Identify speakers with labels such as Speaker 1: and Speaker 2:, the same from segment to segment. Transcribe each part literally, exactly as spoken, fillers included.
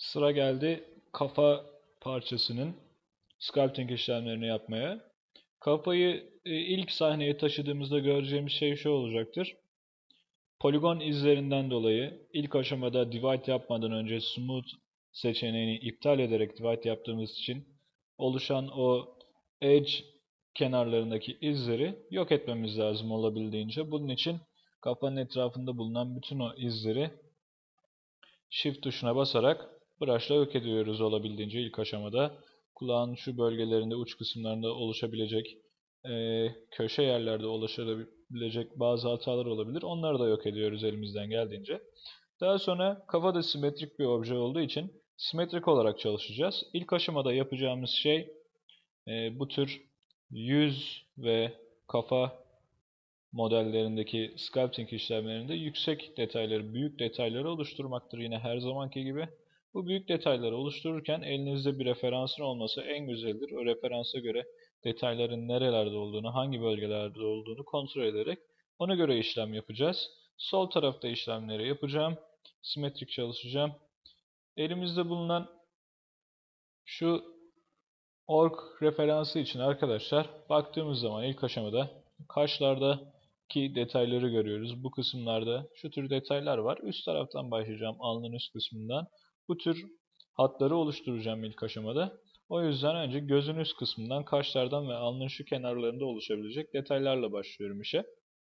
Speaker 1: Sıra geldi kafa parçasının sculpting işlemlerini yapmaya. Kafayı e, ilk sahneye taşıdığımızda göreceğimiz şey şu olacaktır. Poligon izlerinden dolayı ilk aşamada divide yapmadan önce smooth seçeneğini iptal ederek divide yaptığımız için oluşan o edge kenarlarındaki izleri yok etmemiz lazım olabildiğince. Bunun için kafanın etrafında bulunan bütün o izleri Shift tuşuna basarak brush'la yok ediyoruz olabildiğince ilk aşamada. Kulağın şu bölgelerinde, uç kısımlarında oluşabilecek, e, köşe yerlerde oluşabilecek bazı hatalar olabilir. Onları da yok ediyoruz elimizden geldiğince. Daha sonra kafa da simetrik bir obje olduğu için simetrik olarak çalışacağız. İlk aşamada yapacağımız şey e, bu tür yüz ve kafa modellerindeki sculpting işlemlerinde yüksek detayları, büyük detayları oluşturmaktır yine her zamanki gibi. Bu büyük detayları oluştururken elinizde bir referansın olması en güzeldir. O referansa göre detayların nerelerde olduğunu, hangi bölgelerde olduğunu kontrol ederek ona göre işlem yapacağız. Sol tarafta işlemleri yapacağım. Simetrik çalışacağım. Elimizde bulunan şu org referansı için arkadaşlar baktığımız zaman ilk aşamada kaşlardaki detayları görüyoruz. Bu kısımlarda şu tür detaylar var. Üst taraftan başlayacağım, alnın üst kısmından. Bu tür hatları oluşturacağım ilk aşamada. O yüzden önce gözün üst kısmından, kaşlardan ve alnın şu kenarlarında oluşabilecek detaylarla başlıyorum işe.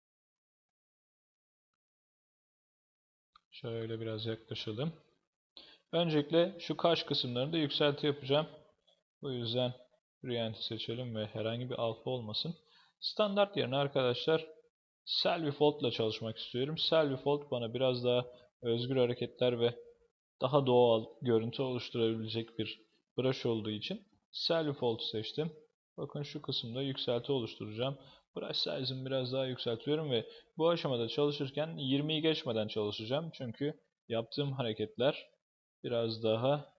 Speaker 1: Şöyle biraz yaklaşalım. Öncelikle şu kaş kısımlarında yükselti yapacağım. Bu yüzden Brilliant'i seçelim ve herhangi bir alfa olmasın. Standart yerine arkadaşlar Selvifold ile çalışmak istiyorum. Selvifold bana biraz daha özgür hareketler ve daha doğal görüntü oluşturabilecek bir brush olduğu için Selvifold'u seçtim. Bakın şu kısımda yükselti oluşturacağım. Brush size'ımı biraz daha yükseltiyorum ve bu aşamada çalışırken yirmiyi geçmeden çalışacağım. Çünkü yaptığım hareketler biraz daha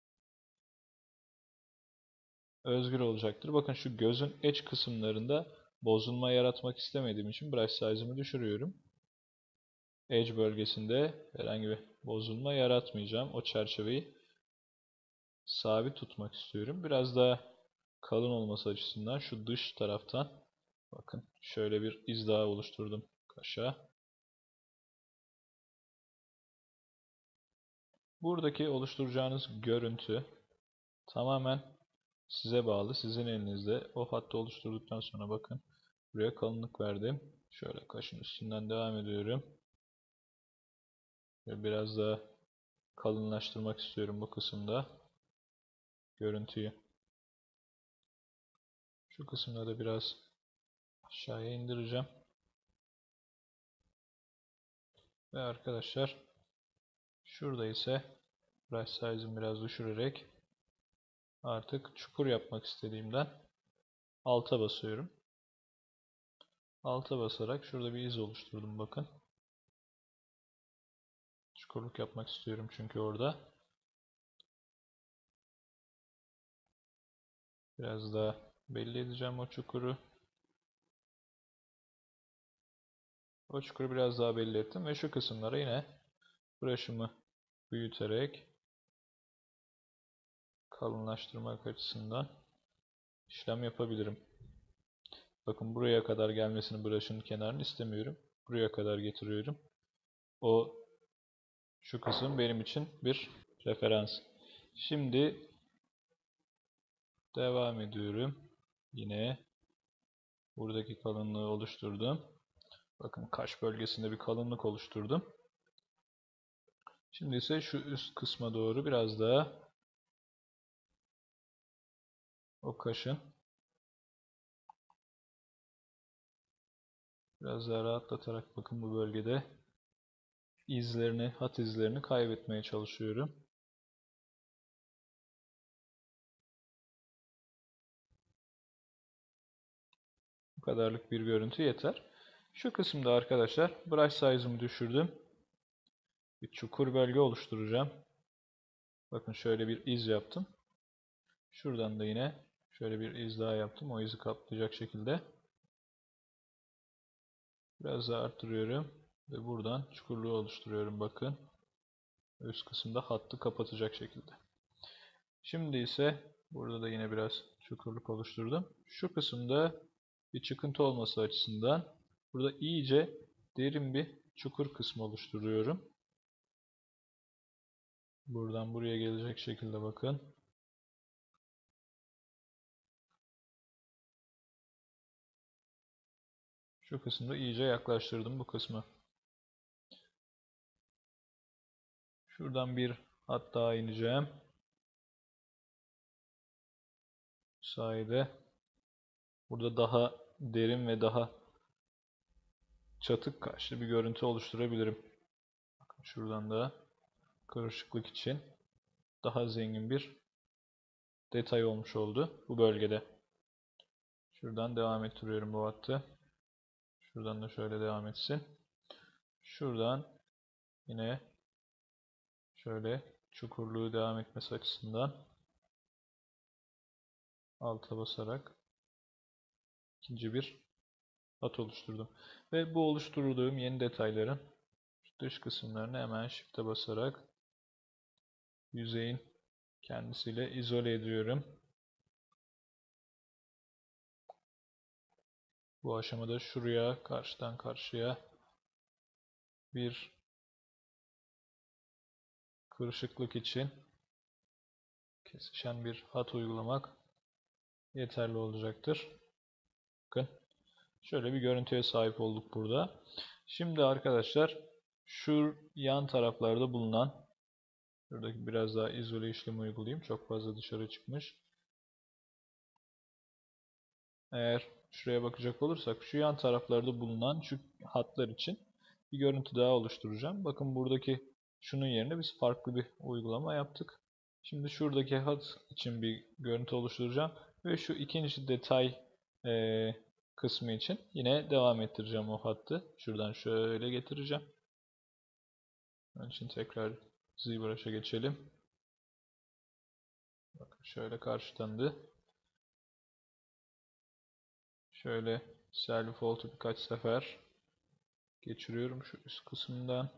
Speaker 1: özgür olacaktır. Bakın şu gözün iç kısımlarında bozulma yaratmak istemediğim için brush size'ımı düşürüyorum. Edge bölgesinde herhangi bir bozulma yaratmayacağım. O çerçeveyi sabit tutmak istiyorum. Biraz daha kalın olması açısından şu dış taraftan bakın şöyle bir iz daha oluşturdum kaşa. Buradaki oluşturacağınız görüntü tamamen size bağlı. Sizin elinizde. O hattı oluşturduktan sonra bakın buraya kalınlık verdim. Şöyle kaşın üstünden devam ediyorum. Ve biraz daha kalınlaştırmak istiyorum bu kısımda görüntüyü. Şu kısımda da biraz aşağıya indireceğim. Ve arkadaşlar şurada ise brush size'ımı biraz düşürerek artık çukur yapmak istediğimden alta basıyorum. Alta basarak şurada bir iz oluşturdum bakın. Çukurluk yapmak istiyorum çünkü orada. Biraz daha belli edeceğim o çukuru. O çukuru biraz daha belli ettim ve şu kısımlara yine brush'ımı büyüterek kalınlaştırmak açısından işlem yapabilirim. Bakın buraya kadar gelmesini brush'ın kenarını istemiyorum. Buraya kadar getiriyorum. O şu kısım benim için bir referans. Şimdi devam ediyorum. Yine buradaki kalınlığı oluşturdum. Bakın kaş bölgesinde bir kalınlık oluşturdum. Şimdi ise şu üst kısma doğru biraz daha o kaşın biraz daha rahatlatarak bakın bu bölgede izlerini, hat izlerini kaybetmeye çalışıyorum. Bu kadarlık bir görüntü yeter. Şu kısımda arkadaşlar brush size'ımı düşürdüm. Bir çukur bölge oluşturacağım. Bakın şöyle bir iz yaptım. Şuradan da yine şöyle bir iz daha yaptım. O izi kaplayacak şekilde. Biraz daha arttırıyorum. Ve buradan çukurluğu oluşturuyorum bakın. Üst kısımda hattı kapatacak şekilde. Şimdi ise burada da yine biraz çukurluk oluşturdum. Şu kısımda bir çıkıntı olması açısından burada iyice derin bir çukur kısmı oluşturuyorum. Buradan buraya gelecek şekilde bakın. Şu kısımda iyice yaklaştırdım bu kısmı. Şuradan bir hat daha ineceğim. Bu sayede burada daha derin ve daha çatık kaşlı bir görüntü oluşturabilirim. Bakın şuradan da karışıklık için daha zengin bir detay olmuş oldu bu bölgede. Şuradan devam ettiriyorum bu hattı. Şuradan da şöyle devam etsin. Şuradan yine şöyle çukurluğu devam etmesi açısından alta basarak ikinci bir hat oluşturdum. Ve bu oluşturduğum yeni detayların dış kısımlarını hemen Shift'e basarak yüzeyin kendisiyle izole ediyorum. Bu aşamada şuraya karşıdan karşıya bir kırışıklık için kesişen bir hat uygulamak yeterli olacaktır. Bakın şöyle bir görüntüye sahip olduk burada. Şimdi arkadaşlar şu yan taraflarda bulunan şuradaki biraz daha izole işlemi uygulayayım. Çok fazla dışarı çıkmış. Eğer şuraya bakacak olursak şu yan taraflarda bulunan şu hatlar için bir görüntü daha oluşturacağım. Bakın buradaki şunun yerine biz farklı bir uygulama yaptık. Şimdi şuradaki hat için bir görüntü oluşturacağım ve şu ikinci detay e, kısmı için yine devam ettireceğim o hattı. Şuradan şöyle getireceğim. Onun için tekrar ZBrush'a geçelim. Bakın şöyle karşılandı. Şöyle self fault'u birkaç sefer geçiriyorum şu üst kısımdan.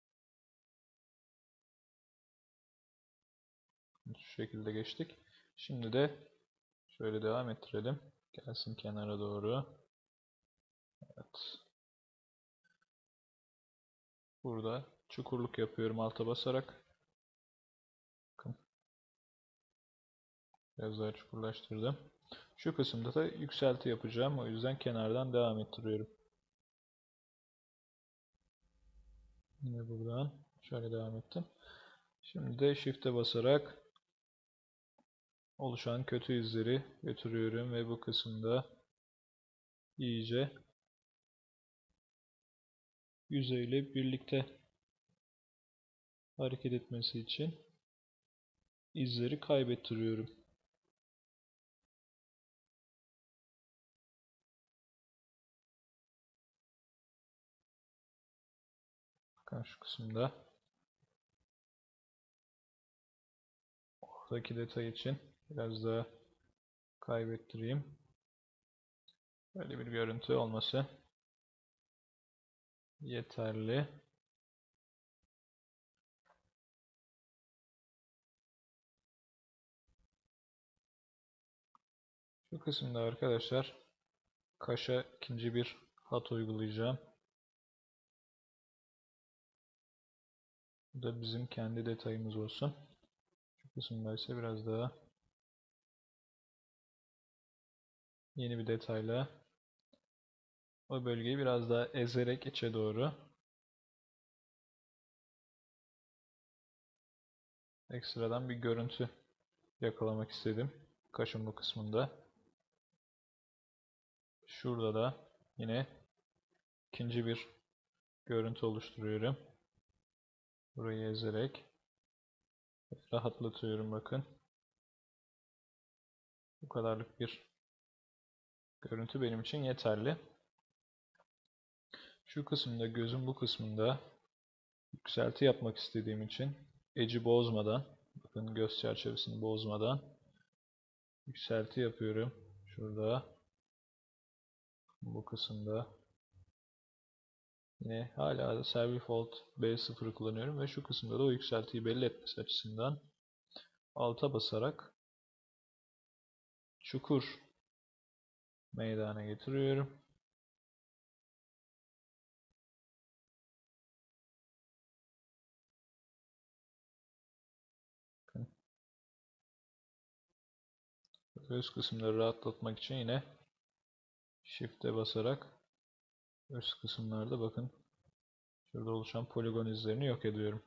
Speaker 1: Şu şekilde geçtik. Şimdi de şöyle devam ettirelim. Gelsin kenara doğru. Evet. Burada çukurluk yapıyorum alta basarak. Bakın. Biraz daha çukurlaştırdım. Şu kısımda da yükselti yapacağım. O yüzden kenardan devam ettiriyorum. Yine buradan şöyle devam ettim. Şimdi de Shift'e basarak oluşan kötü izleri götürüyorum ve bu kısımda iyice yüzeyle birlikte hareket etmesi için izleri kaybettiriyorum. Bakın şu kısımda oradaki detay için biraz daha kaybettireyim. Böyle bir görüntü olması yeterli. Şu kısımda arkadaşlar kaşa ikinci bir hat uygulayacağım. Bu da bizim kendi detayımız olsun. Şu kısımda ise biraz daha yeni bir detayla o bölgeyi biraz daha ezerek içe doğru ekstradan bir görüntü yakalamak istedim. Kaşın bu kısmında. Şurada da yine ikinci bir görüntü oluşturuyorum. Burayı ezerek rahatlatıyorum bakın. Bu kadarlık bir görüntü benim için yeterli. Şu kısımda gözün bu kısmında yükselti yapmak istediğim için edge'i bozmadan, bakın göz çerçevesini bozmadan yükselti yapıyorum. Şurada bu kısımda Yine hala da Servifold B sıfırı kullanıyorum ve şu kısımda da o yükseltiyi belli etmesi açısından alta basarak çukur meydana getiriyorum. Üst kısımları rahatlatmak için yine Shift'e basarak üst kısımlarda bakın şurada oluşan poligon izlerini yok ediyorum.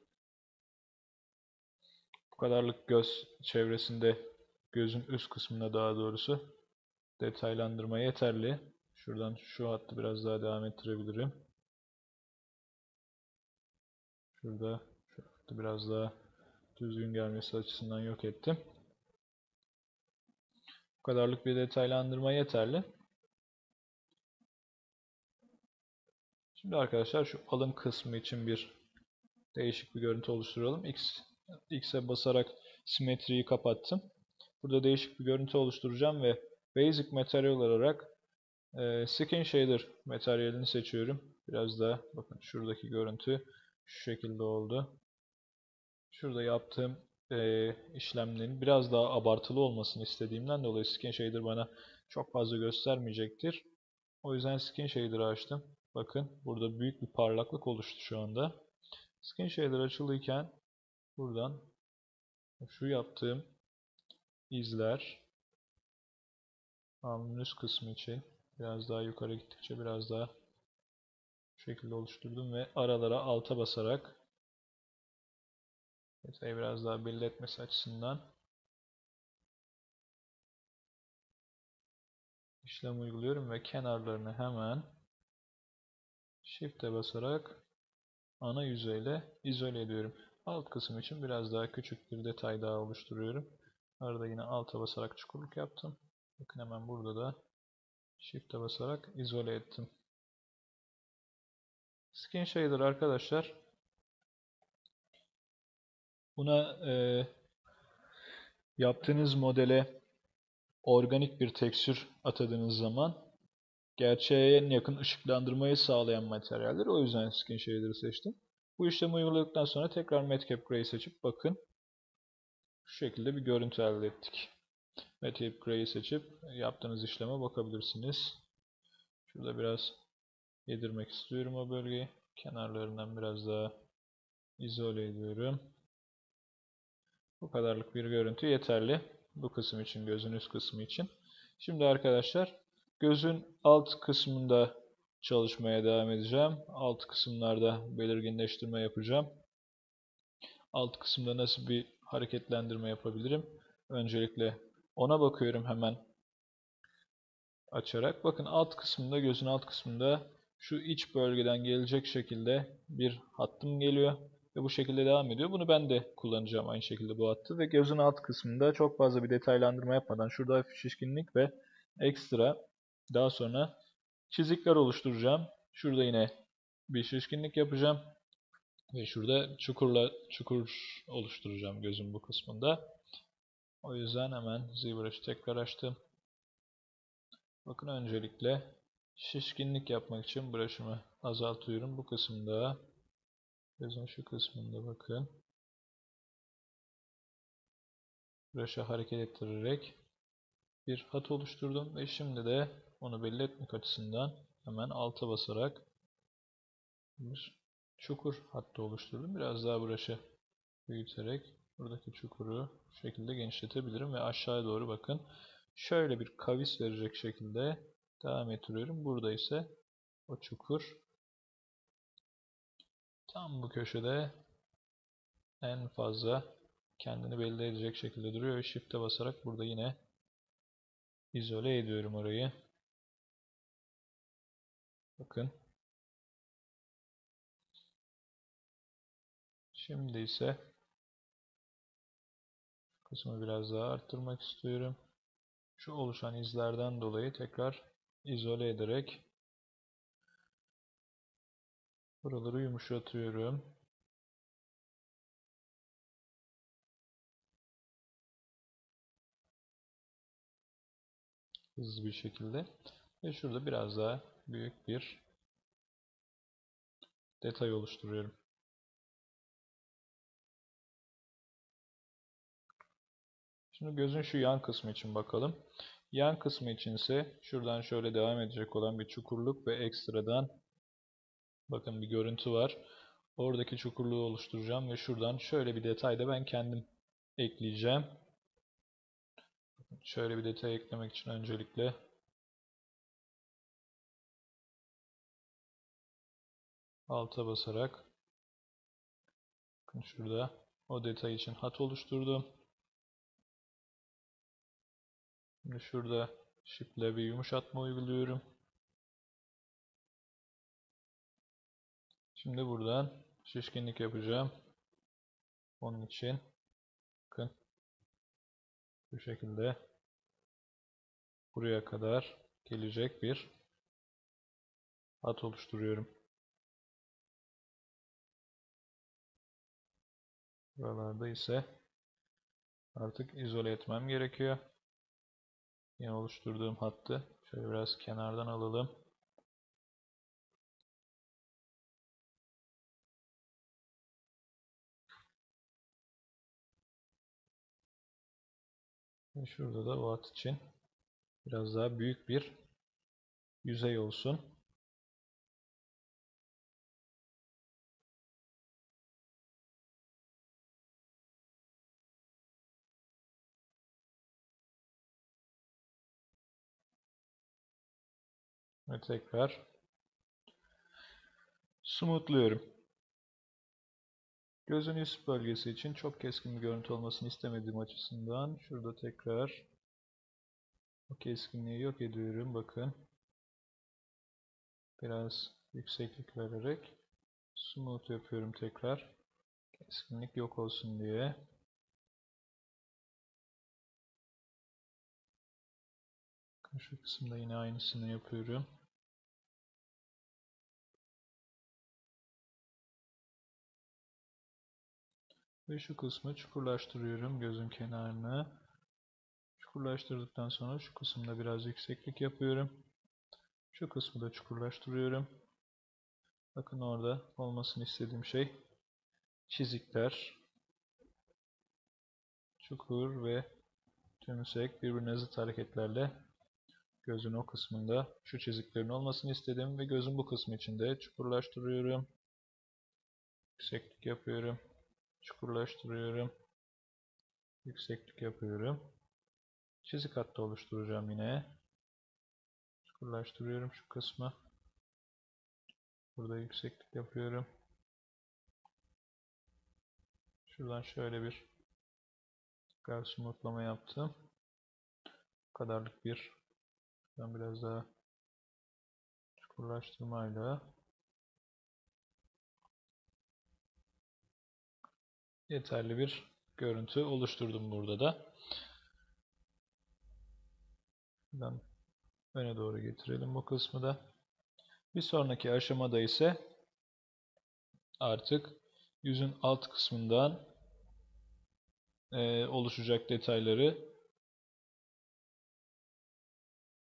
Speaker 1: Bu kadarlık göz çevresinde, gözün üst kısmına daha doğrusu detaylandırma yeterli. Şuradan şu hattı biraz daha devam ettirebilirim. Şurada şu hattı biraz daha düzgün gelmesi açısından yok ettim. Bu kadarlık bir detaylandırma yeterli. Şimdi arkadaşlar şu alım kısmı için bir değişik bir görüntü oluşturalım. X, X'e basarak simetriyi kapattım. Burada değişik bir görüntü oluşturacağım ve Basic materyal olarak e, Skin Shader materyalini seçiyorum. Biraz daha bakın şuradaki görüntü şu şekilde oldu. Şurada yaptığım e, işlemlerin biraz daha abartılı olmasını istediğimden dolayı Skin Shader bana çok fazla göstermeyecektir. O yüzden Skin Shader'ı açtım. Bakın burada büyük bir parlaklık oluştu şu anda. Skin Shader açılıyken buradan şu yaptığım izler alnın üst kısmı için biraz daha yukarı gittikçe biraz daha bu şekilde oluşturdum ve aralara alta basarak detayı biraz daha belli etmesi açısından işlem uyguluyorum ve kenarlarını hemen Shift'e basarak ana yüzeyle izole ediyorum. Alt kısım için biraz daha küçük bir detay daha oluşturuyorum. Arada yine alta basarak çukurluk yaptım. Bakın hemen burada da Shift'e basarak izole ettim. Skin Shader arkadaşlar, buna e, yaptığınız modele organik bir tekstür atadığınız zaman gerçeğe en yakın ışıklandırmayı sağlayan materyaller. O yüzden Skin Shader'ı seçtim. Bu işlemi uyguladıktan sonra tekrar Matcap Gray'i seçip bakın şu şekilde bir görüntü elde ettik. Matcap Gray'i seçip yaptığınız işleme bakabilirsiniz. Şurada biraz yedirmek istiyorum o bölgeyi. Kenarlarından biraz daha izole ediyorum. Bu kadarlık bir görüntü yeterli. Bu kısım için, gözün üst kısmı için. Şimdi arkadaşlar gözün alt kısmında çalışmaya devam edeceğim. Alt kısımlarda belirginleştirme yapacağım. Alt kısımda nasıl bir hareketlendirme yapabilirim? Öncelikle ona bakıyorum hemen açarak. Bakın alt kısmında, gözün alt kısmında şu iç bölgeden gelecek şekilde bir hattım geliyor. Ve bu şekilde devam ediyor. Bunu ben de kullanacağım aynı şekilde bu hattı. Ve gözün alt kısmında çok fazla bir detaylandırma yapmadan şurada hafif şişkinlik ve ekstra daha sonra çizikler oluşturacağım. Şurada yine bir şişkinlik yapacağım. Ve şurada çukurla çukur oluşturacağım gözün bu kısmında. O yüzden hemen ZBrush'ı tekrar açtım. Bakın öncelikle şişkinlik yapmak için brush'ımı azaltıyorum. Bu kısımda gözün şu kısmında bakın. Brush'ı hareket ettirerek bir hat oluşturdum ve şimdi de onu belli etmek açısından hemen alta basarak bir çukur hattı oluşturdum. Biraz daha brush'ı büyüterek buradaki çukuru bu şekilde genişletebilirim ve aşağıya doğru bakın. Şöyle bir kavis verecek şekilde devam ettiriyorum. Burada ise o çukur tam bu köşede en fazla kendini belli edecek şekilde duruyor ve Shift'e basarak burada yine izole ediyorum orayı. Bakın. Şimdi ise kısmı biraz daha arttırmak istiyorum. Şu oluşan izlerden dolayı tekrar izole ederek buraları yumuşatıyorum. Hızlı bir şekilde. Ve şurada biraz daha büyük bir detay oluşturuyorum. Şimdi gözün şu yan kısmı için bakalım. Yan kısmı için ise şuradan şöyle devam edecek olan bir çukurluk ve ekstradan bakın bir görüntü var. Oradaki çukurluğu oluşturacağım ve şuradan şöyle bir detay da ben kendim ekleyeceğim. Şöyle bir detay eklemek için öncelikle alta basarak bakın şurada o detay için hat oluşturdum. Şimdi şurada Shift ile bir yumuşatma uyguluyorum. Şimdi buradan şişkinlik yapacağım. Onun için bakın bu şekilde buraya kadar gelecek bir hat oluşturuyorum. Buralarda ise artık izole etmem gerekiyor. Yine oluşturduğum hattı şöyle biraz kenardan alalım. Ve şurada da o hat için biraz daha büyük bir yüzey olsun. Ve tekrar smoothluyorum. Gözün üst bölgesi için çok keskin bir görüntü olmasını istemediğim açısından şurada tekrar o keskinliği yok ediyorum. Bakın. Biraz yükseklik vererek smooth yapıyorum tekrar. Keskinlik yok olsun diye. Şu kısımda yine aynısını yapıyorum. Ve şu kısmı çukurlaştırıyorum gözün kenarını. Çukurlaştırdıktan sonra şu kısımda biraz yükseklik yapıyorum. Şu kısmı da çukurlaştırıyorum. Bakın orada olmasını istediğim şey çizikler, çukur ve tümsek birbirine zıt hareketlerle gözün o kısmında şu çiziklerin olmasını istedim ve gözün bu kısmı için de çukurlaştırıyorum. Yükseklik yapıyorum. Çukurlaştırıyorum. Yükseklik yapıyorum. Çizik hattı oluşturacağım yine. Çukurlaştırıyorum şu kısmı. Burada yükseklik yapıyorum. Şuradan şöyle bir smooth'lama yaptım. Bu kadarlık bir. Ben biraz daha çukurlaştırmayla yeterli bir görüntü oluşturdum burada da. Buradan öne doğru getirelim bu kısmı da. Bir sonraki aşamada ise artık yüzün alt kısmından e, oluşacak detayları